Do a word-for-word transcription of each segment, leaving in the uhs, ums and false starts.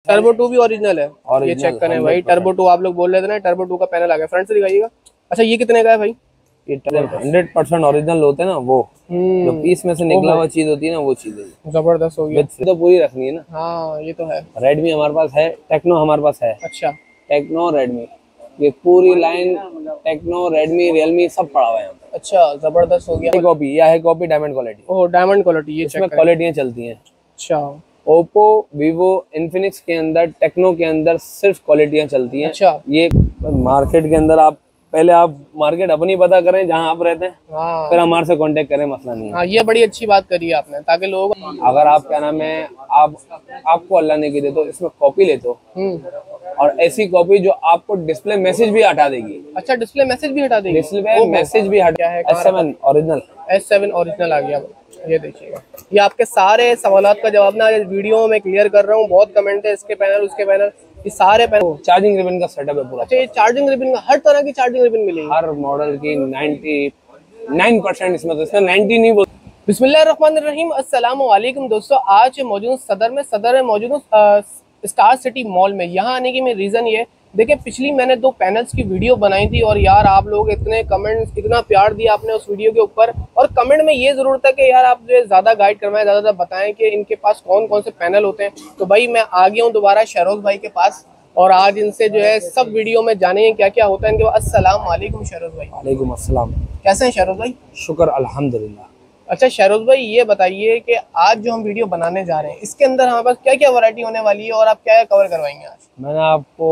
Turbo two भी original है, ये चेक करें भाई। टर्बो टू आप लोग बोल रहे थे ना, टर्बो टू का पैनल आ गया। फ्रंट से दिखाइएगा। अच्छा ये कितने का है भाई? हंड्रेड परसेंट ओरिजिनल होते हैं ना वो, जो पीस में से निकला हुआ चीज होती है ना, वो चीज है। जबरदस्त हो गया। तो पूरी रखनी है ना। हाँ ये तो है। रेडमी हमारे पास है, टेक्नो हमारे पास है। अच्छा टेक्नो रेडमी, ये पूरी लाइन टेक्नो रेडमी रियलमी सब पड़ा हुआ है यहाँ पे। अच्छा जबरदस्त हो गया। कॉपी, यह है copy diamond quality. Oh diamond quality, ये इसमें क्वालिटियाँ चलती हैं। अच्छा ओप्पो, वीवो, इन्फिनिक्स के अंदर, टेक्नो के अंदर सिर्फ क्वालिटियाँ चलती हैं। अच्छा ये मार्केट के अंदर आप पहले आप मार्केट अपनी पता करें जहां आप रहते हैं, हाँ। फिर हमारे से कांटेक्ट करें, मसला नहीं है। हाँ ये बड़ी अच्छी बात करी आपने, ताकि लोग अगर आप क्या नाम है, आप आपको अल्लाह ने की दे तो इसमें कॉपी ले तो, और ऐसी कॉपी जो आपको डिस्प्ले मैसेज भी हटा देगी। अच्छा डिस्प्ले मैसेज भी हटा देगी? डिस्प्ले मैसेज भी हटा है। S seven original, S seven original आ गया। ये देखिएगा, ये आपके सारे सवालात का जवाब ना इस वीडियो में क्लियर कर रहा हूँ। बहुत कमेंट है इसके पैनल उसके पैनल, ये सारे पैनल। चार्जिंग रिबन का सेटअप है पूरा। अच्छा ये चार्जिंग रिबन का, हर तरह की चार्जिंग रिबन मिलेगी? हर मॉडल की निन्यानवे परसेंट इसमें, तो इसमें नब्बे नहीं बोल। बिस्मिल्लाहिर्रहमानिर्रहीम, अस्सलाम वालेकुम दोस्तों। आज मौजूद सदर में सदर में मौजूद स्टार सिटी मॉल में। यहाँ आने की मेरी रीज़न ये, देखिए पिछली मैंने दो पैनल्स की वीडियो बनाई थी और यार आप लोग इतने कमेंट्स, इतना प्यार दिया आपने उस वीडियो के ऊपर। और कमेंट में ये ज़रूरत है कि यार आप जो है ज़्यादा गाइड करवाएं, ज़्यादा ज़्यादा बताएं कि इनके पास कौन कौन से पैनल होते हैं। तो भाई मैं आ गया हूँ दोबारा शहरोज़ भाई के पास, और आज इनसे जो है सब वीडियो में जानेंगे क्या क्या होता है इनके पास। अस्सलाम वालेकुम शहरोज़ भाई। वालेकुम अस्सलाम। कैसे हैं शहरोज़ भाई? शुक्र अल्हम्दुलिल्लाह। अच्छा शहरोज़ भाई ये बताइए कि आज जो हम वीडियो बनाने जा रहे हैं इसके अंदर हमारे पास क्या क्या वैरायटी होने वाली है और आप क्या क्या कवर करवाएंगे आज? मैंने आपको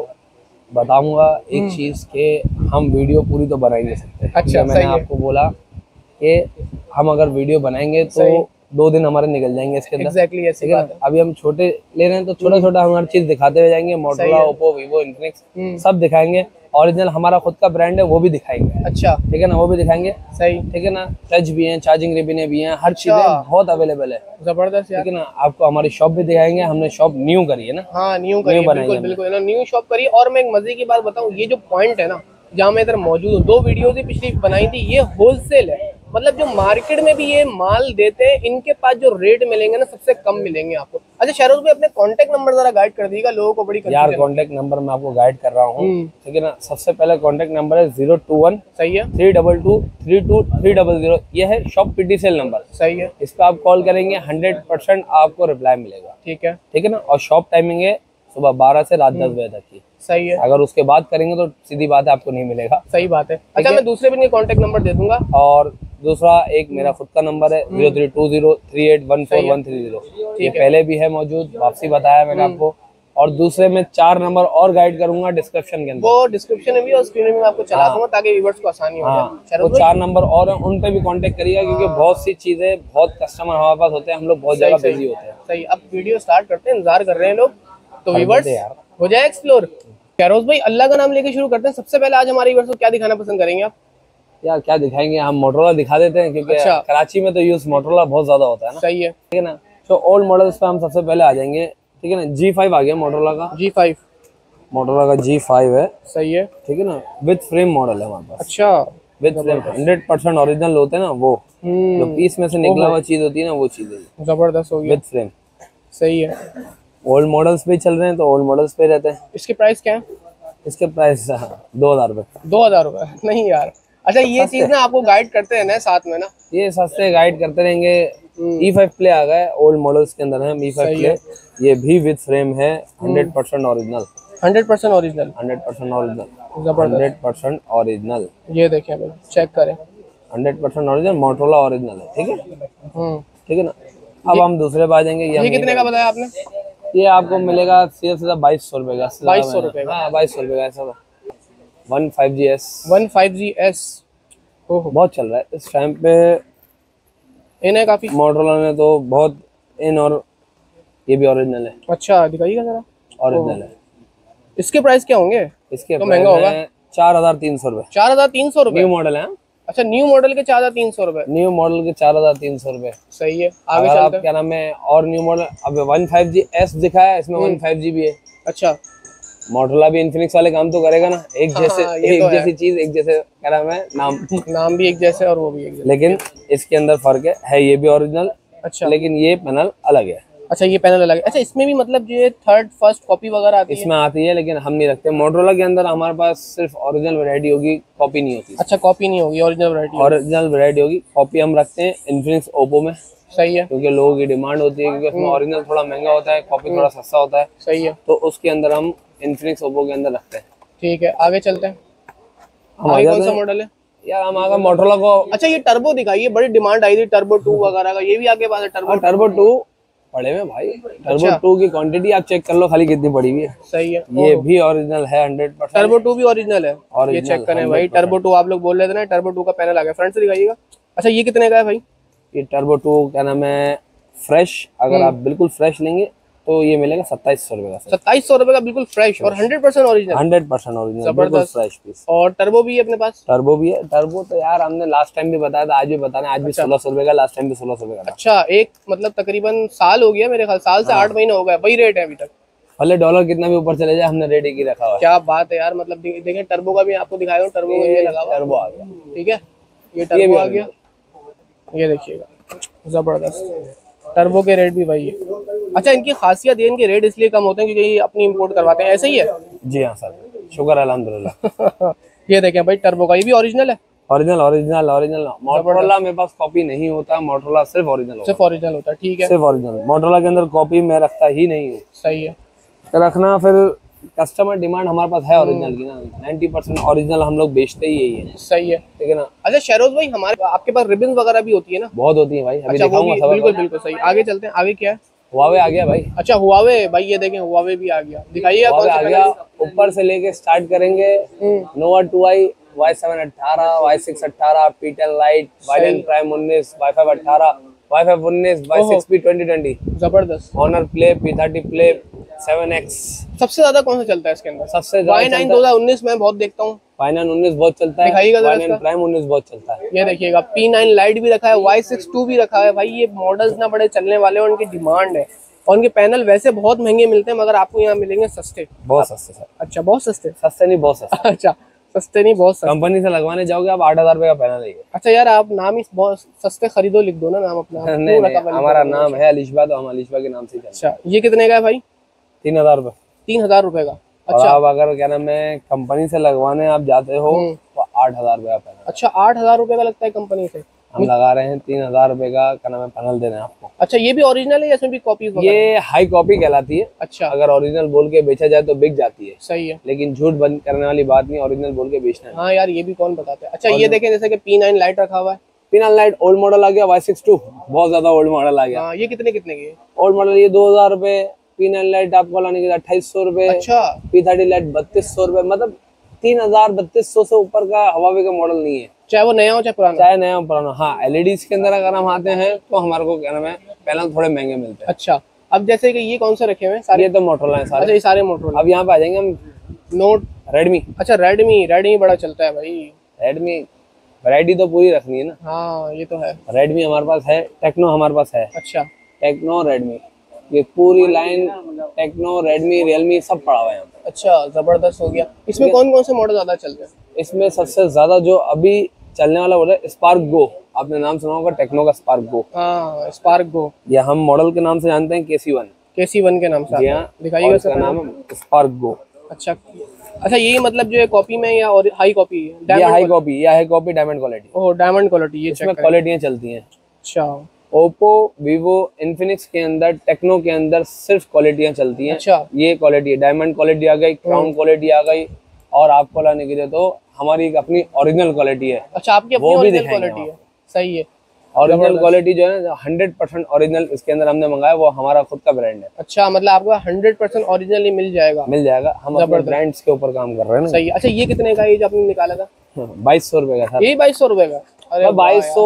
बताऊंगा एक चीज के, हम वीडियो पूरी तो बना ही नहीं सकते। अच्छा मैंने आपको बोला कि हम अगर वीडियो बनाएंगे तो दो दिन हमारे निकल जाएंगे इसके अंदर। एग्जैक्टली ऐसी बात है। अभी हम छोटे ले रहे हैं तो छोटा छोटा हम हर चीज दिखाते हुए जाएंगे। मोटोरोला, ओप्पो, वीवो, इन्फिनिक्स सब दिखाएंगे। ओरिजिनल हमारा खुद का ब्रांड है वो भी दिखाएंगे। अच्छा ठीक है ना, वो भी दिखाएंगे। सही, ठीक है ना। टच भी है, चार्जिंग रिबन भी है, हर चीजें बहुत अवेलेबल है। जबरदस्त यार। ठीक है ना। आपको हमारी शॉप भी दिखाएंगे, हमने शॉप न्यू करी है ना। हाँ न्यू करी, बिल्कुल बिल्कुल न्यू शॉप करी। और मैं एक मजे की बात बताऊं, ये जो पॉइंट है ना जहाँ मैं इधर मौजूद हूँ, दो वीडियोस ही पिछली बनाई थी, ये होलसेल है। मतलब जो मार्केट में भी ये माल देते हैं, इनके पास जो रेट मिलेंगे ना सबसे कम मिलेंगे आपको। अच्छा शहरोज़ भाई अपने कांटेक्ट नंबर जरा गाइड कर दीजिएगा, लोगों को बड़ी यार कांटेक्ट नंबर मैं आपको गाइड कर रहा हूँ। ठीक है ना। सबसे पहले कांटेक्ट नंबर है जीरो टू वन, सही है, three double two three two three double zero. ये है शॉप पीटी सेल नंबर, सही है। इस पे आप कॉल करेंगे, हंड्रेड परसेंट आपको रिप्लाई मिलेगा। ठीक है, ठीक है ना। और शॉप टाइमिंग है सुबह बारह से रात दस बजे तक की। सही है। अगर उसके बाद करेंगे तो सीधी बात है आपको नहीं मिलेगा। सही बात है। अच्छा मैं दूसरे भी कांटेक्ट नंबर दे दूंगा। और दूसरा एक मेरा खुद का नंबर है zero three two zero three eight one four one three zero. ये पहले भी है मौजूद, वापसी बताया मैंने आपको। और दूसरे में चार नंबर और गाइड करूंगा डिस्क्रिप्शन के अंदर, वो डिस्क्रिप्शन में भी और स्क्रीन में आपको चला दूंगा ताकि व्यूअर्स को आसानी हो जाए। वो चार नंबर और उन पे भी कांटेक्ट करिएगा, क्योंकि बहुत सी चीजें, बहुत कस्टमर हमारे पास होते हैं, हम लोग बहुत ज्यादा बिजी होते हैं। सही। अब वीडियो स्टार्ट करते हैं, इंतजार कर रहे हैं लोग, तो व्यूअर्स हो जाए एक्सप्लोर। शहरोज़ भाई अल्लाह का नाम लेके शुरू करते हैं। सबसे पहले आज हमारे व्यूअर्स को क्या दिखाना पसंद करेंगे आप? यार क्या दिखाएंगे, हम मोटोरोला दिखा देते हैं, क्योंकि अच्छा। कराची में तो यूज मोटोरोला बहुत ज्यादा होता है ना। सही है। ठीक है ना। तो ओल्ड मॉडल्स पे हम सबसे पहले आ जाएंगे। ठीक है ना। जी फाइव आ गया मोटोरोला का। जी फाइव मोटोरोला का जी फाइव है। सही है। ठीक है ना। विद फ्रेम मॉडल है हमारे पास। अच्छा with frame, hundred percent original होते हैं ना वो, जो पीस में से निकला हुआ चीज होती है ना, वो चीज है। जबरदस्त हो गया। विद फ्रेम, सही है। ओल्ड मॉडल्स पे चल रहे हैं तो ओल्ड मॉडल्स पे रहते हैं। इसके प्राइस क्या है? इसके प्राइस दो हजार रुपए। दो हजार रुपए नहीं यार। अच्छा ये चीज ना आपको गाइड करते हैं ना साथ में ना, ये सस्ते गाइड करते रहेंगे। ई फाइव प्ले आ गए ओल्ड मॉडल्स के अंदर है। ई फाइव प्ले ये भी विद फ्रेम है, hundred percent original. Hundred percent original, hundred percent original, जबरदस्त, हंड्रेड परसेंट ओरिजिनल। ये देखें भाई, चेक करें, hundred percent original Motorola original है। ठीक है, हम्म ठीक है ना। अब हम दूसरे पे आ जाएंगे। ये कितने का बताया आपने? ये आपको मिलेगा सीधा सीधा बाईस सौ रुपए का। बाईस सौ रुपए का, बाईस सौ रुपए का ऐसा। One five G S, one five G S बहुत चल रहा है इस टाइम पे। इन है काफी, मोटोरोला ने तो बहुत इन, और ये भी ओरिजिनल है। अच्छा दिखाइएगा जरा। ओरिजिनल है। इसके प्राइस क्या होंगे? इसके तो महंगा होगा। चार हजार तीन सौ रुपए। चार हजार तीन सौ रुपए न्यू मॉडल है। अच्छा न्यू मॉडल के चार हजार तीन सौ रुपए। न्यू मॉडल के चार हजार तीन सौ रुपए। सही है। आगे अगर आप क्या नाम है और न्यू मॉडल, अब वन फाइव जी एस दिखाया, इसमें वन फाइव जी भी है। अच्छा मोटोरोला भी इन्फिनिक्स वाले काम तो करेगा ना, एक हाँ, जैसे हाँ, एक तो जैसी चीज, एक जैसे क्या नाम है, नाम नाम भी एक जैसे और वो भी एक जैसे। लेकिन इसके अंदर फर्क है, है ये भी ओरिजिनल। अच्छा लेकिन ये पैनल अलग है। अच्छा ये पैनल अलग है। अच्छा इसमें भी मतलब जो ये थर्ड फर्स्ट कॉपी वगैरह आती है? इसमें आती है लेकिन हम नहीं रखते। मोटरोला के अंदर हमारे पास सिर्फ ओरिजिनल वैरायटी होगी, कॉपी नहीं होती। अच्छा कॉपी नहीं होगी, ओरिजिनल वैरायटी ओरिजिनल वैरायटी होगी। कॉपी हम रखते हैं इन्फिनिक्स ओप्पो में। सही है। क्योंकि लोगों की डिमांड होती है, क्योंकि उसमें ओरिजिनल थोड़ा महंगा होता है, कॉपी थोड़ा सस्ता होता है। सही है। तो उसके अंदर हम इन्फिनिक्स ओप्पो के अंदर रखते हैं। ठीक है आगे चलते हैं। हम आगे कौन सा मॉडल है यार? हम आगे मोटरोला को। अच्छा ये टर्बो दिखाइए, बड़ी डिमांड आई थी टर्बो टू वगैरह का, ये भी आपके पास है टर्बो? टर्बो टू पड़े हुए भाई। टर्बो टू की क्वांटिटी आप चेक कर लो खाली कितनी पड़ी हुई है। सही है। ये भी ओरिजिनल है हंड्रेड परसेंट। टर्बो टू भी ओरिजिनल है, ये चेक करें भाई। टर्बो टू आप लोग बोल रहे थे ना, टर्बो टू का पैनल आ गया, फ्रंट से दिखाइएगा। अच्छा ये कितने का है भाई? ये टर्बो टू क्या नाम है, फ्रेश अगर आप बिल्कुल फ्रेश लेंगे तो ये मिलेगा सत्ताईस सौ रुपए का। सत्ताईस सौ रुपए का बिल्कुल फ्रेश और hundred percent original. Hundred percent original, जबरदस्त फ्रेश पीस। और टर्बो भी है अपने पास? टर्बो भी है। टर्बो तो यार हमने लास्ट टाइम भी बताया था, आज भी बताना, आज भी सोलह सौ रुपए का, लास्ट टाइम भी सोलह सौ रुपए का। अच्छा एक मतलब तकरीबन साल हो गया मेरे ख्याल, साल से आठ महीने हो गए, वही रेट है अभी तक। भले डॉलर कितना भी ऊपर चले जाए, हमने रेट ही रखा हुआ है। क्या बात है यार, मतलब देखें टर्बो का भी आपको दिखाया हूं, टर्बो ये लगा हुआ, टर्बो आ गया। ठीक है ये टर्बो आ गया, ये देखिएगा जबरदस्त। टर्बो के रेट भी भाई है। अच्छा इनकी खासियत ये इनके रेट इसलिए कम होते हैं क्योंकि ये अपनी इंपोर्ट करवाते हैं, ऐसे ही है? जी हाँ सर, शुक्र अल्हम्दुलिल्लाह। ये देखें भाई टर्बो का, ये भी ओरिजिनल है? Original original original. मोटरोला मेरे पास कॉपी नहीं होता, मोटरोला सिर्फ ओरिजिनल, सिर्फ ओरिजिनल होता है। ठीक है सिर्फ ओरिजिनल। मोटरोला के अंदर कॉपी मैं रखता ही नहीं हूँ। सही है। रखना फिर कस्टमर डिमांड हमारे पास है ओरिजिनल की ना, नाइन्टी परसेंट ओरिजिनल हम लोग बेचते ही यही है। सही है, ठीक है ना। अच्छा शहरोज भाई हमारे आपके पास रिबन वगैरह भी होती है ना? बहुत होती है भाई, अभी अच्छा, दिखाऊंगा सब। बिल्कुल बिल्कुल सही। आगे चलते हैं, आगे क्या है? हुआवे आ गया भाई। अच्छा हुआवे भाई, ये देखें हुआवे भी आ गया, दिखाइए आप। हुआवे आ गया, ऊपर से लेके स्टार्ट करेंगे। Nova two I, Y seven अट्ठारह, वाई सिक्स अट्ठारह, पीटल लाइट, वाइडेन प्राइम उन्नीस, वाई फाइव अट्ठारह, वाई फाइव उन्नीस, Y six P twenty twenty, जबरदस्त। Honor play, P thirty play, seven X. सबसे ज्यादा कौन सा चलता है इसके अंदर? सबसे वाई नाइन दो हजार उन्नीस में बहुत देखता हूँ, वाई नाइन उन्नीस बहुत चलता है, दिखाइएगा वाई नाइन प्राइम उन्नीस बहुत चलता है। ये देखिएगा पी नाइन लाइट भी रखा है, वाई सिक्स टू भी रखा है भाई। ये मॉडल्स ना बड़े चलने वाले और उनकी डिमांड है, और उनके पैनल वैसे बहुत महंगे मिलते हैं मगर आपको यहाँ मिलेंगे सस्ते, बहुत सस्ते सर। अच्छा बहुत सस्ते? सस्ते नहीं, बहुत सस्ते। अच्छा सस्ते नहीं, बहुत सस्ते। कंपनी से लगवाने जाओगे आप आठ हजार रुपए का पैनल लेंगे। अच्छा यार आप नाम ही बहुत सस्ते खरीदो, लिख दो ना नाम अपना। नहीं, नहीं, हमारा नाम है अलिशबा, तो हम अलिशबा के नाम से। अच्छा ये कितने का है भाई? तीन हजार रुपए। तीन हजार रुपए का। अच्छा, आप अगर क्या नाम है कंपनी से लगवाने आप जाते हो तो आठ हजार रुपए का पैनल। अच्छा आठ हजार रुपए का लगता है कंपनी से? हम लगा रहे हैं तीन हजार रुपए का क्या नाम है पैनल दे रहे हैं आपको। अच्छा ये भी ओरिजिनल है या इसमें भी कॉपी? ये हाई कॉपी कहलाती है। अच्छा अगर ओरिजिनल बोल के बेचा जाए तो बिक जाती है। सही है, लेकिन झूठ बंद करने वाली बात नहीं, ओरिजिनल बोल के बेचना है। हाँ यार ये भी कौन बताता है। अच्छा ये देखें जैसे कि पी नाइन लाइट रखा हुआ है, P nine lite old model आ गया, वाई सिक्स टू बहुत ज्यादा ओल्ड मॉडल आ गया। हाँ ये कितने कितने की है? ओल्ड मॉडल ये दो हजार रुपए, पी नाइन लाइट आपको लाने के अट्ठाईस सौ रुपए, अच्छा पी थर्टी लाइट बत्तीस सौ रुपए, मतलब तीन हजार बत्तीस सौ से ऊपर का हवावे का मॉडल नहीं है, चाहे वो नया हो चाहे पुराना। चाहे नया हो पुराना। हाँ एलईडी के अंदर अगर हम आते हैं तो हमारे को क्या नाम है पैनल थोड़े महंगे मिलते हैं। अच्छा अब जैसे कि ये कौन से रखे हुए हैं सारे? ये तो मोटरोला है सारे। अच्छा ये सारे मोटरोला। अब यहाँ पे आ जाएंगे हम नोट, रेडमी। अच्छा रेडमी, रेडमी बड़ा चलता है भाई। रेडमी वैरायटी तो पूरी रखनी है ना। हाँ ये तो है। रेडमी हमारे पास है, टेक्नो हमारे पास है। अच्छा टेक्नो रेडमी, ये पूरी लाइन टेक्नो रेडमी रियलमी सब पड़ा हुआ है यहाँ पे। अच्छा जबरदस्त हो गया। इसमें कौन कौन से मॉडल ज्यादा चल रहे हैं? इसमें सबसे ज्यादा जो अभी चलने वाला बोला स्पार्क गो, आपने नाम सुना होगा टेक्नो का स्पार्क गो। हाँ स्पार्क गो, या हम मॉडल के नाम से जानते हैं केसी वन। केसी वन के नाम से दिखाइएगा, इसका नाम है स्पार्क गो। अच्छा अच्छा यही मतलब जो है कॉपी में या और हाई कॉपी है? ये हाई कॉपी, या high copy diamond quality. Oh diamond quality, ये इसमें क्वालिटियां चलती हैं। अच्छा ओप्पो, वीवो, इन्फिनिक्स के अंदर, टेक्नो के अंदर सिर्फ क्वालिटियां चलती हैं। अच्छा ये क्वालिटी डायमंड क्वालिटी आ गई, क्राउन क्वालिटी आ गई, और आपको लाने के लिए तो हमारी एक अपनी ओरिजिनल क्वालिटी है। अच्छा आपकी अपनी ओरिजिनल क्वालिटी है, सही है। ओरिजिनल क्वालिटी जो है ना हंड्रेड परसेंट ओरिजिनल इसके अंदर हमने मंगाया, वो हमारा खुद का ब्रांड है। अच्छा मतलब आपको हंड्रेड परसेंट ओरिजिनल ही मिल जाएगा? मिल जाएगा, हम अपने ब्रांड्स के ऊपर काम कर रहे हैं ना। सही है। अच्छा ये कितने का, ये जो आपने निकाला था? बाईस सौ रुपए का था। यही बाईस सौ रुपए का? अरे बाईस सौ,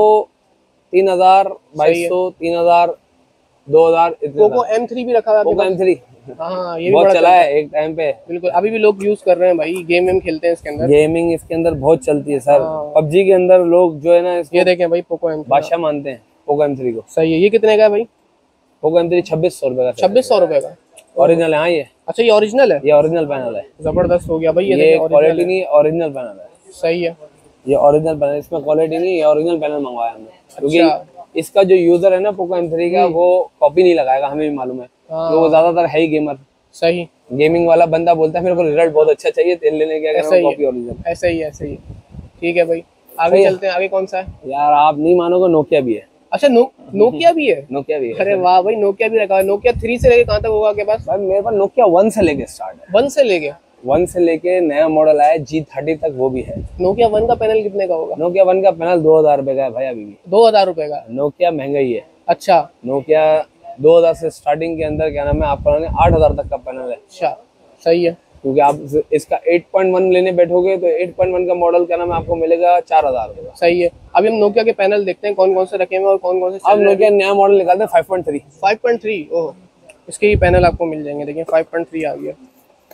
तीन हजार, बाईस सौ, तीन हजार, दो हजार। पोको एम थ्री भी रखा हुआ है? एम थ्री हाँ ये भी बहुत चला है एक टाइम पे। बिल्कुल अभी भी लोग यूज कर रहे हैं भाई, गेम वेम खेलते हैं इसके अंदर। गेमिंग इसके अंदर बहुत चलती है सर। पबजी के अंदर लोग जो है ना ये देखें भाई पोको एम बादशाह मानते हैं पोको एम थ्री को। सही है। ये कितने का है भाई? पोको एम थ्री छब्बीस सौ रुपए का। छब्बीस सौ रुपए का ओरिजिनल है ये। अच्छा ये ओरिजिनल है? ये ओरिजिनल पैनल है। जबरदस्त हो गया भाई। ये क्वालिटी नहीं, ओरिजिनल पैनल है। सही है। ये ओरिजिनल पैनल, इसमें क्वालिटी नहीं, ये ओरिजिनल पैनल मंगवाया हमने, क्योंकि इसका जो यूजर है ना पोको एम थ्री का, वो कॉपी नहीं लगाएगा, हमें भी मालूम है, तो वो ज्यादातर है ही गेमर। सही, गेमिंग वाला बंदा बोलता है मेरे को रिजल्ट बहुत अच्छा चाहिए, तेल लेने क्या करूं, कॉपी ओरिजिनल। ऐसा ही ऐसा ही ठीक है भाई, आगे चलते हैं। आगे कौन सा है यार? आप नहीं मानोगे, नोकिया भी है। अच्छा, नो नोकिया भी है? नोकिया भी है। अरे वाह भाई, नोकिया भी रखा है। नोकिया थ्री से लेके कहाँ तक होगा आपके पास? भाई मेरे पास नोकिया वन से लेके स्टार्ट है। वन से लेके वन से लेके नया मॉडल आया जी थर्टी तक, वो भी है। नोकिया वन का पैनल कितने का होगा? नोकिया वन का पैनल दो हजार रुपए का है भाई, अभी भी दो हजार रुपए का। नोकिया महंगा ही है। अच्छा, नोकिया दो हजार से स्टार्टिंग के अंदर क्या नाम है आपका आठ हजार तक का पैनल है। अच्छा, सही है। क्योंकि आप इसका एट पॉइंट वन लेने बैठोगे तो एट पॉइंट वन का मॉडल क्या नाम है आपको मिलेगा चार हजार रुपए का। सही है। अभी हम नोकिया के पैनल देखते हैं कौन कौन से रखे हुए और कौन कौन से। अब नोकिया नया मॉडल निकालते हैं five point three. Five point three oh, इसके ही पैनल आपको मिल जाएंगे। देखिए फाइव पॉइंट थ्री आ गया,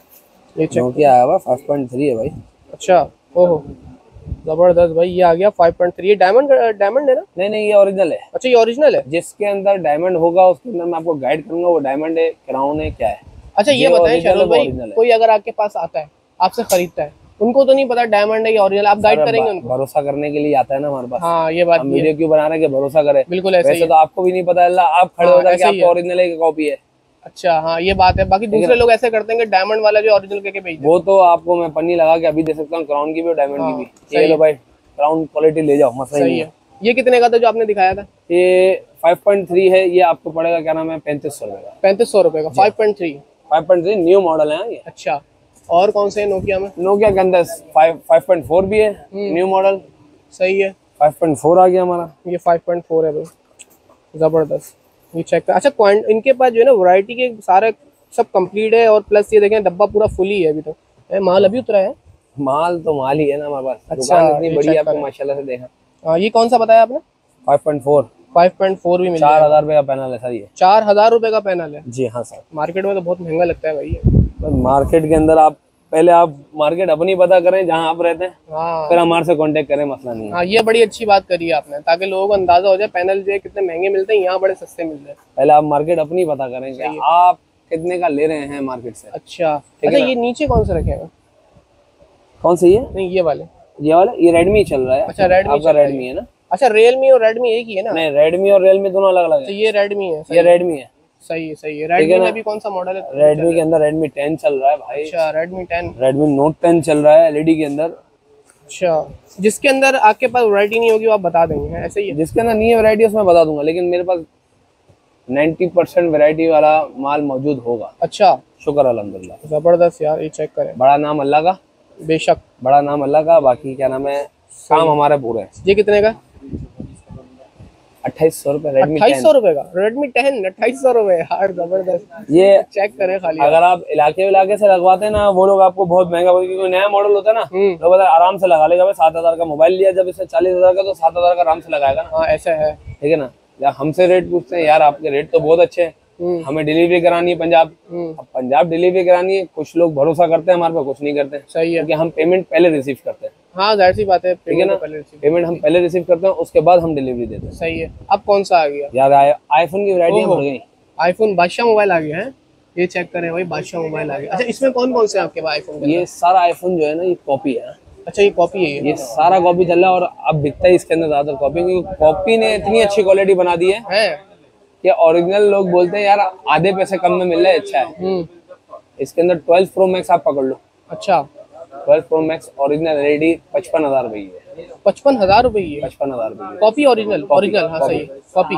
ये चेक। नोकिया आया हुआ फाइव पॉइंट थ्री है भाई। अच्छा, ओहो जबरदस्त भाई, ये आ गया five point three. Diamond diamond है ना? नहीं नहीं, ये ओरिजिनल है। अच्छा, ये ओरिजिनल है। जिसके अंदर डायमंड होगा उसके अंदर मैं आपको गाइड करूंगा वो डायमंड है, क्राउन है, क्या है। अच्छा, ये बताएं शहरोज भाई, कोई अगर आपके पास आता है, आपसे खरीदता है, उनको तो नहीं पता डायमंड है या ओरिजिनल, आप गाइड करेंगे उनको? भरोसा करने के लिए आता है ना हमारे पास। हाँ, ये बात हम वीडियो क्यों बना रहे हैं कि भरोसा करे। बिल्कुल ऐसे ही तो आपको भी नहीं पता, आप खड़े हो जाके आपको ओरिजिनल है कि कॉपी है। अच्छा, हाँ ये बात है। बाकी दूसरे लोग ऐसे करते हैं कि डायमंड वाला जो ओरिजिनल के भेज दे। वो तो आपको मैं पन्नी लगा के अभी दे सकता हूँ, क्राउन की भी और डायमंड की भी। ये लो भाई, क्राउन क्वालिटी ले जाओ, मसला नहीं है। ये कितने का था जो आपने दिखाया था? ये फाइव पॉइंट थ्री है, ये आपको पड़ेगा क्या नाम है पैंतीस सौ रुपए का। पैंतीस सौ रुपए का five point three. Five point three new model है ये। अच्छा, और कौन से नोकिया में? नोकिया के अंदर फाइव पॉइंट फोर भी है न्यू मॉडल। सही है, फाइव पॉइंट फोर आ गया हमारा। ये फाइव पॉइंट फोर है भाई, जबरदस्त। ये चेक कर। अच्छा, क्वांट इनके पास जो है ना वैरायटी के सारे सब कंप्लीट है, और प्लस ये देखें डब्बा पूरा फुल ही है अभी तक। तो माल अभी उतरा है? माल तो माल ही है ना हमारे पास। अच्छा, दुकान इतनी बड़ी आपको माशाल्लाह से देखा। हाँ, ये कौन सा बताया आपने? Five point four. Five point four भी मिल चार हजार रुपए का पैनल है सर ये। चार हजार रुपए का पैनल है? जी हाँ सर। मार्केट में तो बहुत महंगा लगता है भाई ये। मार्केट के अंदर आप पहले आप मार्केट अपनी पता करें जहाँ आप रहते हैं, हाँ, फिर हमारे से कांटेक्ट करें, मसला नहीं है। हाँ, ये बड़ी अच्छी बात करी आपने, ताकि लोगों को अंदाजा हो जाए पैनल जो है कितने महंगे मिलते हैं, यहाँ बड़े सस्ते मिलते हैं। पहले आप मार्केट अपनी पता करें कि आप कितने का ले रहे हैं मार्केट से। अच्छा, अच्छा, ये नीचे कौन से रखे हैं? कौन से ये? नहीं, ये वाले। ये वाला ये रेडमी चल रहा है। अच्छा, रेडमी आपका रेडमी है ना? अच्छा, रियलमी और रेडमी एक ही है ना? नहीं, रेडमी और रियलमी दोनों अलग अलग तो है। ये रेडमी है? ये रेडमी है। सही है, सही है। रेडमी में भी कौन सा मॉडल है? रेडमी के अंदर रेडमी टेन चल रहा है भाई। अच्छा, Redmi ten. Redmi note ten चल रहा है एलईडी के अंदर। अच्छा, जिसके अंदर आपके पास वैरायटी नहीं होगी वो आप बता देंगे, ऐसे ही है? जिसके अंदर नहीं है वैरायटी उसमें बता दूंगा, लेकिन मेरे पास नाइन्टी परसेंट वैरायटी वाला माल मौजूद होगा। अच्छा, शुक्र अल्हम्दुलिल्लाह। जबरदस्त यार, ये चेक करें। बड़ा नाम अल्लाह का। बेशक, बड़ा नाम अल्लाह का, बाकी क्या नाम है काम हमारे पूरे हैं। ये कितने का? अट्ठाईस सौ रुपए रेडमी अट्ठाईस सौ रुपए का रेडमी टेन, अट्ठाईस सौ रुपए यार, जबरदस्त। ये चेक करें खाली। अगर आप इलाके इलाके से लगवाते हैं ना, वो लोग आपको बहुत महंगा, क्योंकि नया मॉडल होता है ना, लोग बता आराम से लगा लेगा। भाई सात हजार का मोबाइल लिया जब इससे चालीस हजार का, तो सात हजार का आराम से लगाएगा ना। हाँ, ऐसा है, ठीक है ना। या हमसे रेट पूछते हैं, यार आपके रेट तो बहुत अच्छे हैं, हमें डिलीवरी करानी है पंजाब। अब पंजाब डिलीवरी करानी है, कुछ लोग भरोसा करते हैं हमारे पे, कुछ नहीं करते। सही है, क्योंकि हम पेमेंट पहले रिसीव करते हैं। हाँ, जाहिर सी बात है, ठीक है ना। पेमेंट हम पहले रिसीव करते हैं, उसके बाद हम डिलीवरी देते हैं। सही है। अब कौन सा आ गया? यार आईफोन की वैरायटी बढ़ गई। आईफोन बादशाह मोबाइल आ गया है, ये चेक करें भाई, बादशाह मोबाइल आ गया। अच्छा, इसमें कौन कौन से आपके पास आईफोन? ये सारा आईफोन जो है ना, ये कॉपी है। अच्छा, ये कॉपी है? ये सारा कॉपी चल रहा है, और अब बिकता है इसके अंदर ज्यादातर कॉपी, क्योंकि कॉपी ने इतनी अच्छी क्वालिटी बना दी है, है? कि ओरिजिनल लोग बोलते हैं यार आधे पैसे कम में मिल रहा है, अच्छा है। इसके अंदर ट्वेल्व प्रो मैक्स आप पकड़ लो। अच्छा, twelve pro max original LED पचपन हजार रुपए की है। पचपन हजार रुपए की है? पचपन हजार रुपए की कॉपी ओरिजिनल? ओरिजिनल, हाँ सही है, कॉपी।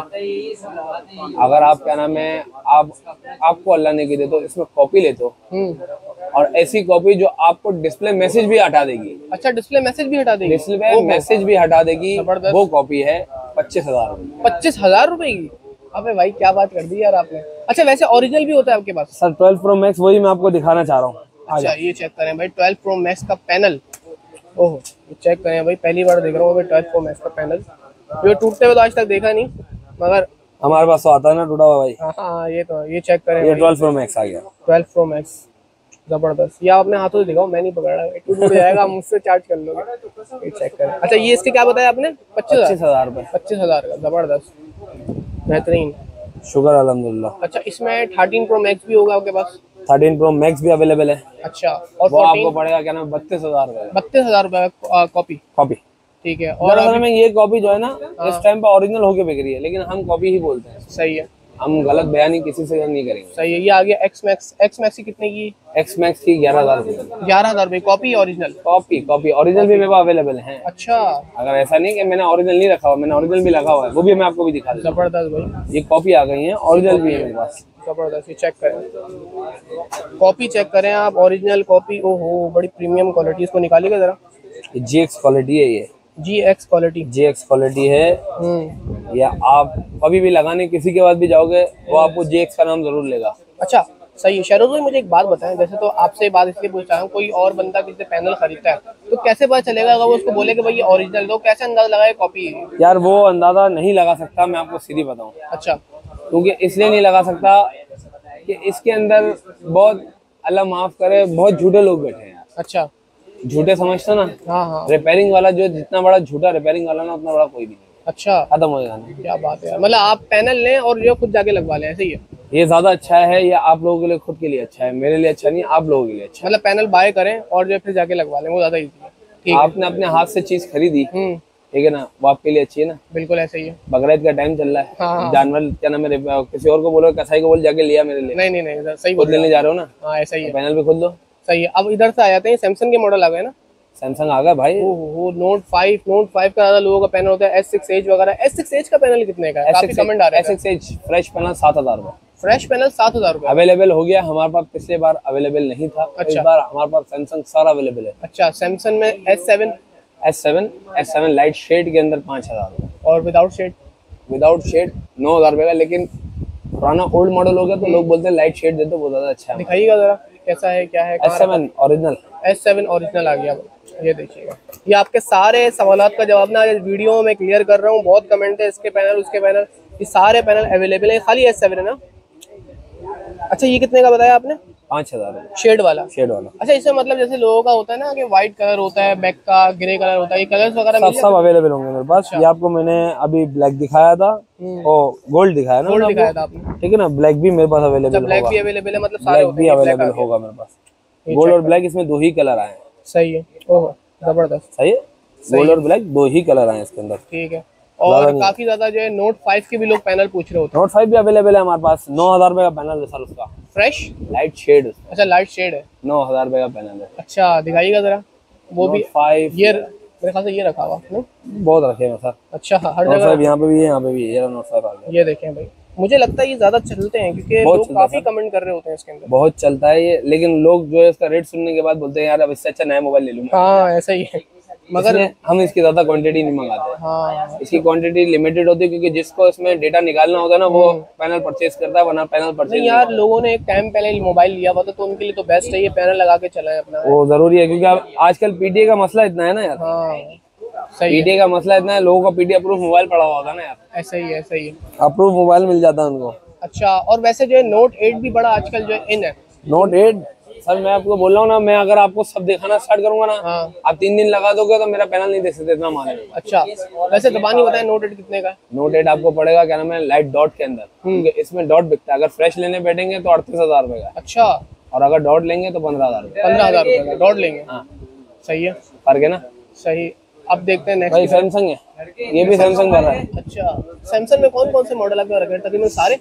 अगर आप क्या नाम है, आप आपको अल्लाह ने की दे तो इसमें कॉपी ले तो, और ऐसी कॉपी जो आपको डिस्प्ले मैसेज भी हटा देगी। अच्छा, डिस्प्ले मैसेज भी हटा देगी? डिस्प्ले मैसेज भी हटा देगी, वो कॉपी है पच्चीस हजार रुपए। पच्चीस हजार रुपए की? अबे भाई क्या बात कर दी यार आपने। अच्छा, वैसे ओरिजिनल भी होता है आपके पास? सर ट्वेल्व प्रो मैक्स वही मैं आपको दिखाना चाह रहा हूँ। अच्छा, ये चेक करें भाई, ट्वेल्व प्रो मैक्स का पैनल। ओह, ये चेक करें भाई, पहली बार देख रहा हूँ ट्वेल्व प्रो मैक्स का पैनल। ये टूटते हुए तो आज तक देखा नहीं, मगर हमारे पास तो आता है ना टूटा हुआ भाई। हाँ हाँ, ये तो ये चेक करें, ये ट्वेल्व प्रो मैक्स आ गया। ट्वेल्व प्रो मैक्स, जबरदस्त। ये आप अपने हाथों से दिखाओ, मैं नहीं पकड़ रहा, टूट जाएगा, मुझसे चार्ज कर लोगे। ये चेक करें। अच्छा, ये इसके क्या बताया आपने? पच्चीस हजार रुपए। पच्चीस हजार का, जबरदस्त, बेहतरीन, शुक्र अल्हम्दुलिल्लाह। अच्छा, इसमें थर्टीन प्रो मैक्स भी होगा आपके पास? थर्टीन प्रो मैक्स भी अवेलेबल है। अच्छा, और वो आपको पड़ेगा क्या नाम बत्तीस हजार रुपए। बत्तीस हजार रुपए कॉपी? कॉपी ठीक है। और अगर में ये कॉपी जो है ना इस टाइम पे ओरिजिनल होके बिक रही है, लेकिन हम कॉपी ही बोलते हैं। सही है, हम गलत बयानी किसी से नहीं करेंगे। सही है। ये आ गया एक्स मैक्स। एक्स मैक्स की कितने की? एक्स मैक्स की ग्यारह हजार रुपए। ग्यारह हजार रुपए copy original? Copy copy original भी मेरे पास अवेलेबल है। अच्छा, अगर ऐसा नहीं कि मैंने ओरिजिनल नहीं रखा हुआ, मैंने ओरिजिनल भी लगा हुआ है, वो भी मैं आपको भी दिखा दूंगा। जबरदस्त भाई, ये कॉपी आ गई है, ओरिजिनल भी है मेरे पास। जबरदस्त। ये चेक करें, कॉपी चेक करें आप, ओरिजिनल कॉपी। ओहो, बड़ी प्रीमियम क्वालिटी। इसको निकालिएगा जरा। जी एक्स क्वालिटी है ये। जी एक्स क्वालिटी। जी एक्स क्वालिटी है। हम्म। या आप कभी भी लगाने किसी के पास भी जाओगे वो आपको जी एक्स का नाम जरूर लेगा। अच्छा, सही है। शहरोज भाई मुझे एक बात बताएं, जैसे तो आपसे बात इसलिए पूछ रहा हूँ, कोई और बंदा किसी पैनल खरीदता है तो कैसे पता चलेगा अगर वो उसको बोले कि भाई ये ओरिजिनल, तो कैसे अंदाजा लगाए कॉपी? यार वो अंदाजा नहीं लगा सकता, मैं आपको सीधी बताऊं। अच्छा। क्योंकि इसलिए नहीं लगा सकता कि इसके अंदर बहुत, अल्लाह माफ करे, बहुत झूठे लोग बैठे हैं यार। अच्छा, झूठे समझते ना। हाँ हाँ। रिपेयरिंग वाला जो जितना बड़ा झूठा रिपेयरिंग वाला ना, उतना बड़ा कोई भी नहीं। अच्छा, खत्म हो जाएगा। क्या बात है। मतलब आप पैनल लें और जो खुद जाके लगवा लें, ऐसे ही है? ये ज्यादा अच्छा है, ये आप लोगों के लिए, खुद के लिए अच्छा है, मेरे लिए अच्छा नहीं, आप लोगों के लिए अच्छा है। मतलब पैनल बाय करें और जो फिर जाके लगवा लें, वो ज्यादा इजी है। ठीक है। आपने अपने हाथ से चीज खरीदी, हम्म, ठीक है ना, वो आपके लिए अच्छी है ना। बिल्कुल ऐसे ही है। बकरीद का टाइम चल रहा है, हाँ, हाँ। जानवर क्या नाम है, किसी और को बोलो, कसाई को बोल जाके लिया मेरे लिए। नहीं नहीं नहीं, सही खुद बोल रहे लेने जा रहे हो ना। हो। हाँ, ऐसा ही है। पैनल भी खुद लो। सही है। अब इधर से आ जाते हैं, सैमसंग के मॉडल आ गए ना। सैमसंग आ गया भाई। वो नोट फाइव, नोट फाइव का ज्यादा लोगों का पैनल होता है। एस सिक्स एज वगैरह। एस सिक्स एज का पैनल कितने का है? काफी कमेंट आ रहे हैं। S six edge fresh panel सात हजार रुपए। फ्रेश पैनल सात हजार रुपए अवेलेबल हो गया हमारे पास, पिछले बार अवेलेबल नहीं था। अच्छा। इस बार हमारे पास सैमसंग सारा अवेलेबल है। अच्छा, सैमसंग में S seven, S seven, S seven lite shade के अंदर पाँच हजार रुपए, और विदाउट शेड? विदाउट शेड नौ हजार रुपए का। लेकिन पुराना ओल्ड मॉडल हो गया तो लोग बोलते हैं लाइट शेड दे दो, वो ज्यादा अच्छा है। दिखाइएगा जरा कैसा है, क्या है। S seven original. S seven original आ गया। ये देखिएगा, ये आपके सारे सवालात का जवाब ना इस वीडियो में क्लियर कर रहा हूँ। बहुत कमेंट है इसके पैनल, उसके पैनल, ये सारे पैनल अवेलेबल है। खाली एस सेवन है ना? अच्छा, ये कितने का बताया आपने? पाँच हजार शेड वाला? शेड वाला। अच्छा, इसमें मतलब जैसे लोगों का होता है ना कि व्हाइट कलर होता है, बैक का ग्रे कलर होता है, ये कलर्स वगैरह सब सब अवेलेबल होंगे मेरे पास। ये आपको मैंने अभी ब्लैक दिखाया था और गोल्ड दिखाया ना, गोल्ड दिखाया था आपने, ठीक है ना। ब्लैक भी मेरे पास अवेलेबल होगा। ब्लैक भी अवेलेबल है, मतलब सारे ब्लैक भी अवेलेबल होगा मेरे पास। गोल्ड और ब्लैक इसमें दो ही कलर आए हैं। सही है। ओह, जबरदस्त। सही है। गोल्ड और ब्लैक दो ही कलर आए इसके अंदर। ठीक है। और काफी ज्यादा जो है नोट फाइव के भी लोग पैनल पूछ रहे होते हैं। नोट फाइव भी अवेलेबल है हमारे पास। नौ हजार रुपए का पैनल है सर उसका। Fresh light shade. अच्छा, लाइट शेड है। नौ हजार रुपए का पैनल है। अच्छा, दिखाइएगा जरा। वो भी फाइव, ये मेरे ख्याल से ये रखा हुआ नहीं? बहुत रखे हैं सर। अच्छा, हर जगह यहाँ पे भी है, यहाँ पे भी है। ये नोट फाइव आ गया। ये देखें भाई, मुझे लगता है ये ज्यादा चलते हैं क्योंकि लोग काफी कमेंट कर रहे होते हैं इसके अंदर। बहुत चलता है ये, लेकिन लोग जो है इसका रेट सुनने के बाद बोलते हैं यार अब इससे अच्छा नया मोबाइल ले लूंगा। हाँ, ऐसा ही है, मगर हम इसकी ज्यादा क्वांटिटी नहीं मंगाते। हाँ, इसकी क्वांटिटी लिमिटेड होती है क्योंकि जिसको इसमें डेटा निकालना होता है ना वो पैनल परचेज करता है, वरना पैनल परचेज नहीं यार, लोगों ने एक टाइम पहले मोबाइल लिया हुआ था तो उनके लिए तो बेस्ट है ये पैनल लगा के चलाएं अपना। वो जरूरी है क्योंकि अब आजकल पीटीए का मसला इतना है ना यार। हाँ, सही पीटीए का मसला इतना है, लोगों का पीटीए अप्रूव मोबाइल पड़ा हुआ होता है ना यार। ऐसा ही है, ऐसा ही है। अप्रूव मोबाइल मिल जाता है उनको। अच्छा, और वैसे जो है नोट एट भी बड़ा आजकल जो है इन है। नोट एट सर, मैं आपको बोल रहा हूँ ना, मैं अगर आपको सब दिखाना स्टार्ट करूंगा ना, हाँ। आप तीन दिन लगा दोगे तो मेरा पैनल नहीं देख सकते, इतना माने। अच्छा, वैसे दबानी बताए नोट एट कितने का? नोट एट आपको पड़ेगा क्या नाम है, लाइट डॉट के अंदर, क्योंकि इसमें डॉट बिकता है। अगर फ्रेश लेने बैठेंगे तो अड़तीस हजार रुपए का। अच्छा, और अगर डॉट लेंगे तो पंद्रह हजार रुपए। पंद्रह हजार रुपए का डॉट लेंगे। हाँ, सही है, फर्क है ना। सही। अब देखते हैं नेक्स्ट। भाई सैमसंग है, ये भी सैमसंग कर रहा है। अच्छा, सैमसंग में कौन कौन से मॉडल आपके रखे हैं? तकरीबन सारे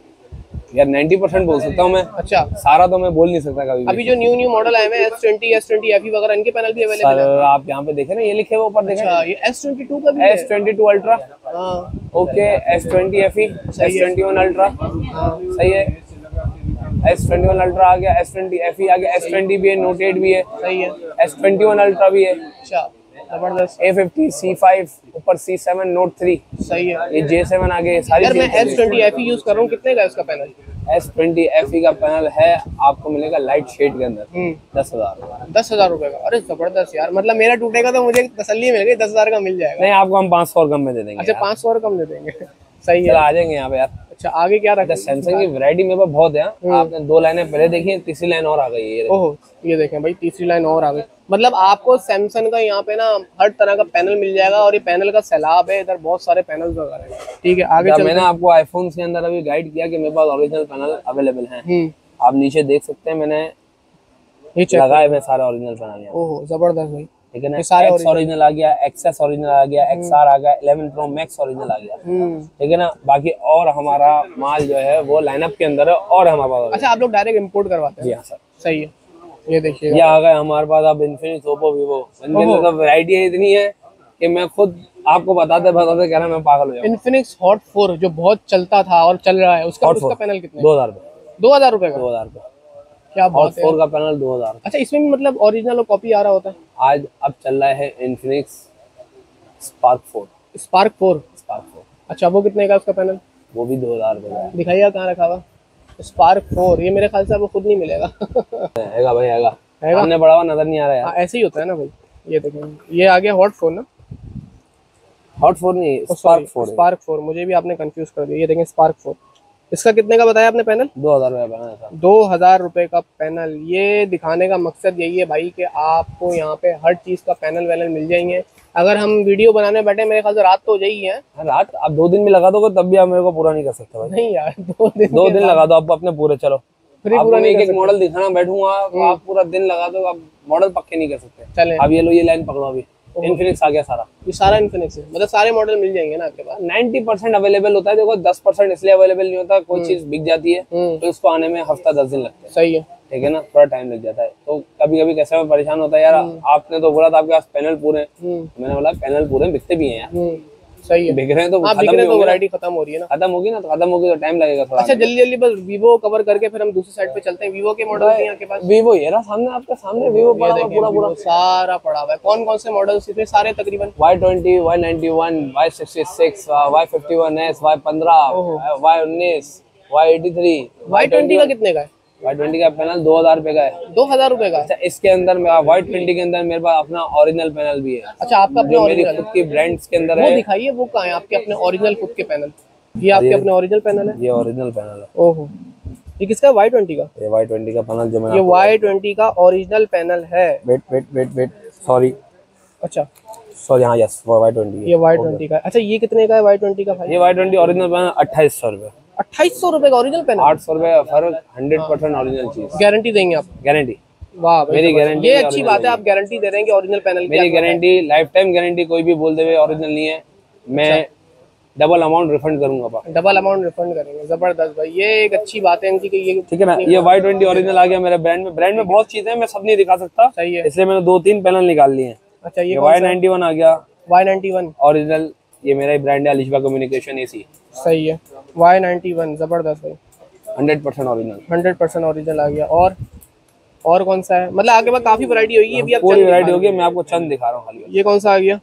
यार नब्बे परसेंट बोल सकता हूँ मैं। अच्छा, सारा तो मैं बोल नहीं सकता कभी भी। अभी जो न्यू न्यू मॉडल आए हैं S twenty, S twenty F E वगैरह, इनके पैनल भी अवेलेबल है। सर आप यहाँ पे देखे ना, ये लिखे हुए ऊपर देखे। अच्छा, ये एस ट्वेंटी टू का भी है? एस ट्वेंटी टू अल्ट्रा, हाँ, okay. S twenty F E, S twenty one ultra, सही है। एस ट्वेंटी वन अल्ट्रा आ गया, एस ट्वेंटी एफ ई आ गया, एस ट्वेंटी भी है, नोट एट भी है, सही है। एस ट्वेंटी वन अल्ट्रा भी है। अच्छा, जबरदस्त। ए फिफ्टी, सी फाइव, ऊपर सी सेवन, नोट थ्री, सही है। ये जे सेवन आ गए सारी। यार मैं S twenty F E use कर रहा हूँ, कितने का है इसका panel? S twenty F E का पैनल है आपको मिलेगा लाइट शेड के अंदर दस हजार दस हजार रुपए का। अरे जबरदस्त यार, मतलब मेरा टूटेगा तो मुझे तसल्ली मिल गई, दस हजार का मिल जाएगा। नहीं, आपको हम पाँच सौ और कम में दे देंगे। अच्छा, पाँच सौ और कम दे देंगे, सही है। आ जाएंगे यहाँ पे यार। अच्छा, आगे क्या रखा? सैमसंग की वैरायटी मेरे पास बहुत है। आपने दो लाइनें पहले देखी है, तीसरी लाइन और आ गई है। ओहो, ये देखें भाई, तीसरी लाइन और आ गई। मतलब आपको सैमसंग का यहाँ पे ना हर तरह का पैनल मिल जाएगा और ये पैनल का सैलाब है, इधर बहुत सारे पैनल्स वगैरह हैं। ठीक है, आगे चलते हैं। मैंने आपको आईफोन के अंदर अभी गाइड किया कि मेरे पास ओरिजिनल पैनल अवेलेबल हैं। आप नीचे देख सकते हैं, मैंने लगाए हुए सारे ओरिजिनल पैनल। ओहो, जबरदस्त भाई। ठीक है ना। एक्स ओरिजिनल आ गया, एक्सेस ओरिजिनल आ गया, एक्सआर आ गया, इलेवन प्रो मैक्स ओरिजिनल आ गया, ठीक है ना। बाकी और हमारा माल जो है वो लाइनअप के अंदर है और हमारे पास। अच्छा, आप लोग डायरेक्ट इंपोर्ट करवाते हैं? जी हाँ सर। सही है, ये देखिए ये आ गए हमारे पास अब इन्फिनिक्स, ओप्पो, वीवो, इनके अंदर तो वैरायटी इतनी है कि मैं खुद आपको बताते बताते कह रहा मैं पागल हो जाऊं। इन्फिनिक्स हॉट फोर जो बहुत चलता था और चल रहा है, उसका उसका पैनल कितना? दो हजार रुपए। दो हजार रुपए का? दो हजार रुपए। क्या बात है। फोर का पैनल दो हजार। अच्छा, इसमें भी मतलब ओरिजिनल और कॉपी आ रहा होता है? आज अब चल रहा है Infinix spark four. Spark four? Spark four. अच्छा, वो कितने का उसका पैनल? वो भी दो हजार रुपए का। दिखाइए कहाँ रखा हुआ स्पार्क फोर। ये मेरे ख्याल से आपको खुद नहीं मिलेगा। हैगा भाई, हैगा। हमने बड़ा हुआ नजर नहीं आ रहा है। ऐसे ही होता है ना भाई। ये देखें, ये आ गया हॉट फोर ना, हॉट फोर नहीं, स्पार्क फोर। स्पार्क फोर, मुझे भी आपने कंफ्यूज कर दिया। ये देखें स्पार्क फोर। इसका कितने का बताया आपने पैनल? दो हजार रुपए पैनल था। दो हजार रुपए का पैनल। ये दिखाने का मकसद यही है भाई कि आपको यहाँ पे हर चीज का पैनल वैनल मिल जाएंगे। अगर हम वीडियो बनाने बैठे, मेरे ख्याल से रात तो हो जाएगी है। रात आप दो दिन भी लगा दोगे तब भी आप मेरे को पूरा नहीं कर सकते भाई। नहीं यार, दो दिन दो दिन लगा दो आप अपने पूरे। चलो पूरा एक एक मॉडल दिखाना बैठूंगा, आप पूरा दिन लगा दो, आप मॉडल पक्के नहीं कर सकते। चले अब ये लो, ये लाइन पकड़ो। अभी इन्फिनिक्स आ गया सारा। ये सारा इन्फिनिक्स है, मतलब सारे मॉडल मिल जाएंगे ना आपके पास? नाइन्टी परसेंट अवेलेबल होता है। देखो दस परसेंट इसलिए अवेलेबल नहीं होता, कोई चीज बिक जाती है तो उसको आने में हफ्ता दस दिन लगते हैं। सही है, ठीक है ना, थोड़ा टाइम लग जाता है। तो कभी कभी कैसे में परेशान होता है यार। आपने तो बोला था आपके पास पैनल पूरे हैं, मैंने बोला पैनल पूरे बिकते भी हैं यार। सही है, बिक रहे हैं तो खत्म नहीं होगी, वैरायटी खत्म हो रही है ना। खत्म होगी ना, तो खत्म होगी तो टाइम लगेगा थोड़ा। अच्छा, जल्दी जल्दी बस वीवो कवर करके फिर हम दूसरी साइड पे चलते हैं। वीवो के मॉडल हैं आपके पास? वीवो ये रहा सामने, आपके सामने वीवो पड़ा हुआ पूरा पूरा सारा पड़ा हुआ है। कौन कौन से मॉडल्स इतने सारे? तकरीबन Y twenty, Y ninety one, Y sixty six, Y fifty one S, Y पंद्रह, वाई उन्नीस, Y eighty three. Y twenty का कितने का है? वाई ट्वेंटी का पैनल दो हजार रुपए का है। दो हजार रुपए का? अच्छा, इसके अंदर वाई ट्वेंटी के अंदर मेरे पास अपना ओरिजिनल पैनल भी है। अच्छा, आपका अपने ओरिजिनल खुद की ब्रांड्स के अंदर है। वो दिखाइए, वो कहाँ है आपके अपने ओरिजिनल खुद के पैनल? ये आपके अपने ओरिजिनल पैनल है? ये ओरिजिनल पैनल है। ओहो, ये किसका? वाई ट्वेंटी का? ये वाई ट्वेंटी का पैनल जो मैंने ये वाई ट्वेंटी का ओरिजिनल पैनल है। Wait wait wait wait sorry अच्छा सॉरी हाँ यस, वाई ट्वेंटी। ये वाई ट्वेंटी का। अच्छा, ये कितने का है वाई ट्वेंटी का भाई? ये वाई ट्वेंटी ओरिजिनल पैनल अट्ठाईस सौ रुपए। अट्ठाईस सौ रुपए का ओरिजिनल पैनल? आठ सौ रुपए फर्क, हंड्रेड परसेंट ओरिजिनल चीज। गारंटी देंगे आप? गारंटी। वाह भाई, मेरी गारंटी। ये अच्छी बात है, आप गारंटी दे रहे हैं कि ओरिजिनल पैनल की। मेरी गारंटी लाइफ टाइम गारंटी, कोई भी बोल देवे ओरिजिनल नहीं है, मैं डबल अमाउंट रिफंड करूंगा। डबल अमाउंट रिफंड करेंगे, जबरदस्त भाई। ये एक अच्छी बात है इनकी कि ये, ठीक है ना। ये वाई ट्वेंटी ओरिजिनल आ गया मेरे ब्रांड में। ब्रांड में बहुत चीजें हैं, मैं सब नहीं दिखा सकता। सही है, इसलिए मैंने दो तीन पैनल निकाल लिए हैं। अच्छा, ये वाई नाइन्टी वन आ गया। वाई नाइन्टी वन ओरिजिनल, ये मेरा ही ब्रांड है, अलिशबा कम्युनिकेशन एसी। सही है, वाई नाइन्टी वन जबरदस्त भाई, hundred percent original. Hundred percent original आ गया। और और कौन सा है? मतलब आगे बाद काफी वैरायटी होगी। अभी आप पूरी वैरायटी होगी, मैं आपको चंद दिखा रहा हूँ खाली। ये कौन सा आ गया?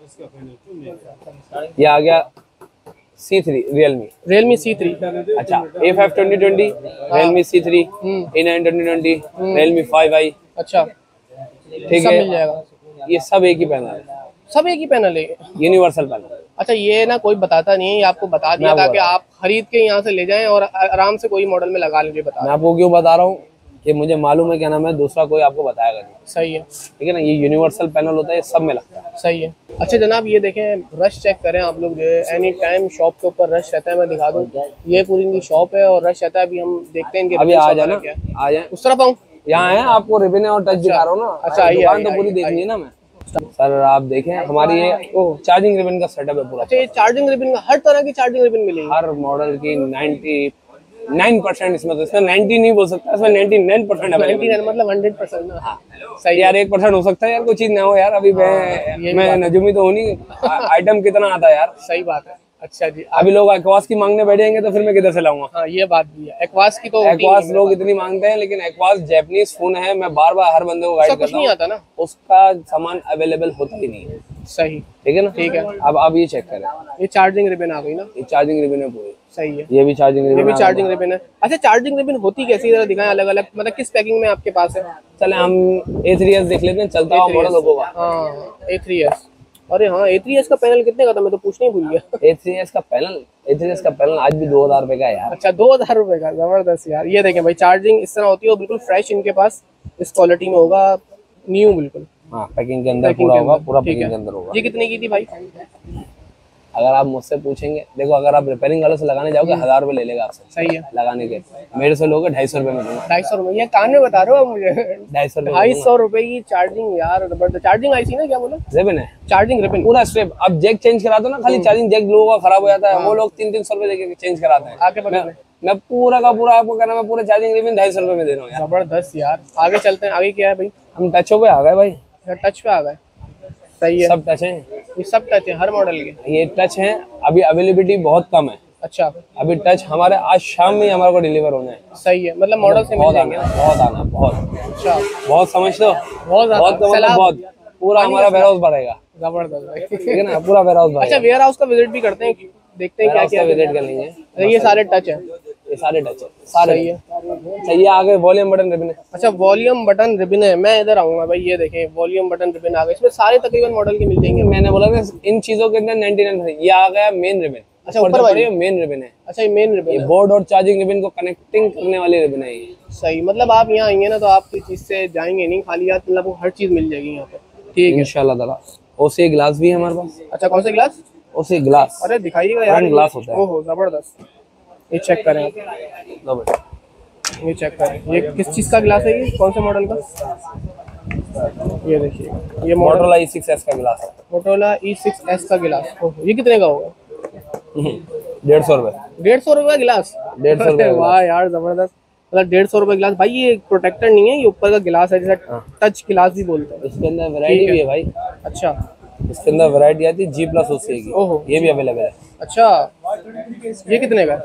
ये आ गया C three, Realme. Realme C three. अच्छा, A five twenty twenty, Realme C three, A nine twenty twenty, Realme five I. अच्छा, ठीक है, मिल जाएगा। ये सब एक ही पैनल है, सब एक ही पैनल है, यूनिवर्सल पैनल। अच्छा, ये ना कोई बताता नहीं है, आपको बता दिया ताकि आप खरीद के यहाँ से ले जाएं और आराम से कोई मॉडल में लगा लीजिए। बता मैं आपको क्यों बता रहा हूँ कि मुझे मालूम है क्या नाम है, दूसरा कोई आपको बताएगा नहीं। सही है, ठीक है ना। ये यूनिवर्सल पैनल होता है, ये सब में लगता है। सही है। अच्छा जनाब, ये देखें, रश चेक करें आप लोग। जो है एनी टाइम शॉप के ऊपर रश रहता है। मैं दिखा दूँ, ये पूरी इनकी शॉप है और रश रहता है। अभी हम देखते हैं इनके। अभी आ जाए ना, आ जाए उस तरफ आऊँ? यहाँ है, आपको रिबन और टच दिखा रहा हूँ ना। अच्छा, दुकान तो पूरी देखनी है ना। मैं सर आप देखें, हमारी ये चार्जिंग रिबन का सेटअप है पूरा। अच्छा, ये चार्जिंग रिबन का, हर तरह की चार्जिंग रिबन मिलेगी? हर मॉडल की नाइन्टी नाइन परसेंट इसमें, तो इसमें नाइन्टी नहीं बोल सकता, इसमें नाइन्टी नाइन परसेंट है, मतलब हंड्रेड परसेंट ना। हाँ। सही यार, एक परसेंट हो सकता है यार, कोई चीज ना हो यार। अभी मैं मैं नजूमी तो होनी, आइटम कितना आता है यार। सही बात है। अच्छा जी, अभी लोग एक्वास की मांगने बैठेंगे तो फिर मैं किधर से लाऊंगा? हाँ, ये बात भी है। एक्वास की तो एक्वास लोग इतनी मांगते हैं, लेकिन एक्वास जापानीज फोन है। मैं बार बार हर बंदे को गाइड करता हूं, नहीं आता ना, उसका सामान अवेलेबल होता ही नहीं है। सही, ठीक है ना। ठीक है। अब आप ये चेक करें, ये चार्जिंग रिबन आ गई ना? ये चार्जिंग रिबन है पूरी। सही है, ये भी चार्जिंग रिबन, ये भी चार्जिंग रिबन है। अच्छा, चार्जिंग रिबन होती कैसी है, दिखाएं अलग अलग, मतलब किस पैकिंग में आपके पास है? चले हम ए थ्री एस देख लेते हैं, चलता हुआ मॉडल होगा। हाँ, ए थ्री एस। अरे हाँ, ए थ्री एस का पैनल कितने का था? मैं तो पूछने ही भूल गया। ए थ्री एस का पैनल, ए थ्री एस का पैनल आज भी दो हजार रुपए का है यार। अच्छा, दो हजार रुपए का, जबरदस्त यार। ये देखें भाई, चार्जिंग इस तरह होती है, बिल्कुल फ्रेश इनके पास इस क्वालिटी में होगा, न्यू बिल्कुल। हाँ, पैकिंग के अंदर पूरा होगा, पूरा पैकिंग के अंदर होगा। ये कितने की थी भाई? अगर आप मुझसे पूछेंगे, देखो अगर आप रिपेयरिंग वाले से लगाने जाओगे हजार रुपए ले लेगा आपसे। सही है। लगाने के मेरे से लोगे ढाई सौ रुपए में दूंगा। ढाई सौ रुपए ये कान में बता रहे हो आप मुझे? ढाई सौ रुपए ढाई सौ रुपए की चार्जिंग यार, चार्जिंग आई थी ना, क्या बोला? रिबन है, चार्जिंग रिबन पूरा स्ट्रिप। अब जैक चेंज करा दो ना, खाली चार्जिंग जैक लोगों का खराब हो जाता है, वो लोग तीन तीन सौ रुपए देके चेंज कराते हैं। आगे पता मैं, मैं पूरा का पूरा आपको कहना, मैं पूरा चार्जिंग रिबन ढाई सौ रुपए में दे रहा हूँ यार। जबरदस्त यार। आगे चलते हैं, आगे क्या है भाई? हम टचों पे आ गए भाई। टच पे आ गए, सही है। सब टच है, ये सब टच है हर मॉडल के? ये टच है, अभी अवेलेबिलिटी बहुत कम है। अच्छा, अभी टच हमारे आज शाम में ही हमारे को डिलीवर होना है। सही है, मतलब मॉडल से मिल बहुत जाएंगे आना, ना? बहुत आना, बहुत। अच्छा, बहुत समझ लो, बहुत ज्यादा। बहुत तो मतलब बहुत, पूरा हमारा वेयर हाउस बढ़ेगा। जबरदस्त भाई। ठीक है ना, पूरा वेयर हाउस बढ़ेगा। अच्छा, वेयर हाउस का विजिट भी करते हैं, देखते हैं क्या क्या विजिट कर लेंगे। ये सारे टच है? ये सारे टच है, सारे सही है। चाहिए। आगे वॉल्यूम बटन रिबन है। अच्छा, वॉल्यूम बटन रिबन है। मैं इधर आऊंगा भाई, ये देखें वॉल्यूम बटन रिबन आ गए। इसमें सारे तकरीबन मॉडल के मिल जाएंगे। मैंने बोला ना इन चीजों के अंदर नाइनटी नाइन ये आ गया मेन रिबन। अच्छा, ऊपर वाली मेन रिबन है। अच्छा, ये मेन रिबन ये है। बोर्ड और चार्जिंग रिबन को कनेक्टिंग करने वाली रिबन है ये। सही, मतलब आप यहाँ आएंगे ना तो आप किसी चीज से जाएंगे नहीं खाली हाथ, मतलब आपको हर चीज मिल जाएगी यहाँ पे। ठीक है, इंशाल्लाह ताला। ओसी ग्लास भी है हमारे पास। अच्छा, कौन सा गिलास? OC glass. अरे दिखाइएगा यार, ग्लास होता है। ओहो जबरदस्त। ये चेक करें आप, लो बेटा, ये चेक करें, ये किस चीज का गिलास है? ये कौन से मॉडल का? ये देखिए, ये model Motorola E six S का गिलास है। मोटोरोला ई सिक्स एस का गिलास। ओहो, ये कितने का होगा? डेढ़ सौ रुपए। डेढ़ सौ रुपए का गिलास? डेढ़ सौ रुपए। वाह यार जबरदस्त, मतलब डेढ़ सौ रुपए गिलास। भाई ये प्रोटेक्टर नहीं है, ये ऊपर का गिलास है, जैसा टच गिलास भी बोलते हैं। इसके अंदर वैरायटी भी है भाई। अच्छा, इसके अंदर वैरायटी आती है जी प्लस ओसी की। ओहो, ये भी अवेलेबल है। अच्छा, ये कितने का?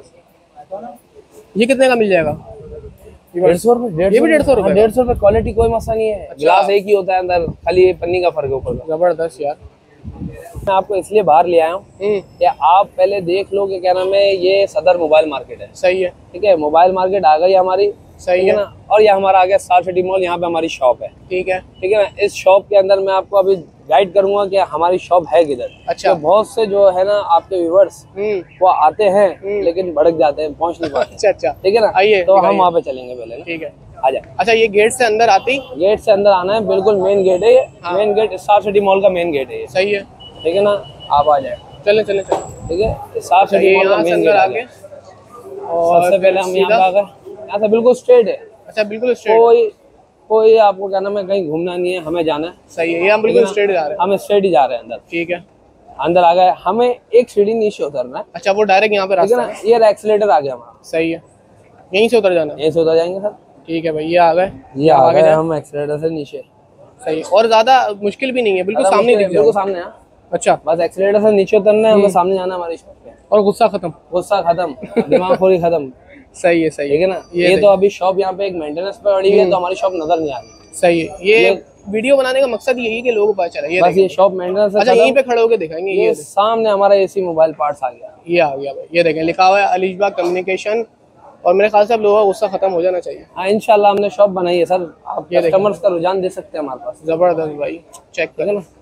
ये कितने का मिल जाएगा? डेढ़ सौ रुपए। ये भी डेढ़ सौ रुपए? डेढ़ सौ रुपए, क्वालिटी कोई मसला नहीं है। गिलास एक ही होता है अंदर, खाली पन्नी का फर्क है ऊपर का। जबरदस्त यार। मैं आपको इसलिए बाहर ले आया हूँ कि आप पहले देख लो कि क्या नाम है, ये सदर मोबाइल मार्केट है। सही है, ठीक है, मोबाइल मार्केट आ गई हमारी। सही है ना, और ये हमारा आ गया स्टार सिटी मॉल, यहाँ पे हमारी शॉप है। ठीक है, ठीक है ना, इस शॉप के अंदर मैं आपको अभी गाइड करूंगा कि हमारी शॉप है किधर। अच्छा, तो बहुत से जो है ना आपके व्यूवर्स वो आते हैं लेकिन भड़क जाते हैं, पहुंच नहीं पाते। अच्छा अच्छा, ठीक है ना, आइए तो हम वहाँ पे चलेंगे पहले ना। ठीक है, आ जाए। अच्छा, ये गेट से अंदर आते ही? गेट से अंदर आना है, बिल्कुल मेन गेट है ये। Main gate star city mall का मेन गेट है ये। सही है, ठीक है ना, आप आ जाए। चले चले चले। ठीक है, स्टार सिटी मॉल का मेन गेट आगे, और सबसे पहले हम यहाँ पे आ गए। यहाँ से बिल्कुल स्ट्रेट है। अच्छा, बिल्कुल स्ट्रेट। कोई कोई आपको क्या नाम है, कहीं घूमना नहीं है, हमें जाना है। सही है, ये हम बिल्कुल स्ट्रेट जा रहे हैं। हम स्ट्रेट ही जा रहे हैं अंदर। ठीक है, अंदर आ गए, हमें एक सीढ़ी नीचे उतरना है। अच्छा, वो डायरेक्ट यहाँ पे ठीक है रास्ता ना, है? ये एक्सीलेटर आ गया हमारा। सही है, यहीं से उतर जाना है? यहीं से उतर जाएंगे सर। ठीक है भाई, ये आ गए, ये आ गए हम एक्सीलेटर से नीचे। सही है, और ज्यादा मुश्किल भी नहीं है, बिल्कुल सामने दिख बिल्कुल सामने है। अच्छा, बस एक्सीलेटर से नीचे उतरना है, हमें सामने जाना है हमारी शॉप पे। और गुस्सा खत्म, गुस्सा खत्म, दिमागखोरी खत्म। सही है, सही ठीक है ना, ये तो अभी शॉप यहाँ पे एक मेंटेनेंस पे पड़ी हुई है, तो हमारी शॉप नजर नहीं आ रही। सही है, ये वीडियो बनाने का मकसद यही है कि लोगों को पता चले। ये बस ये शॉप मेंटेनेंस। अच्छा, यहीं पे खड़े होकर दिखाएंगे। ये सामने हमारा एसी मोबाइल पार्ट्स आ गया। ये आ गया भाई, ये देखें, लिखा हुआ है अलीशबाग कम्युनिकेशन। और मेरे ख्याल से अब लोगों का गुस्सा खत्म हो जाना चाहिए। हाँ इंशाल्लाह, हमने शॉप बनाई है सर, आप कस्टमर्स का रुझान दे सकते हैं हमारे पास। जबरदस्त भाई, चेक करें ना।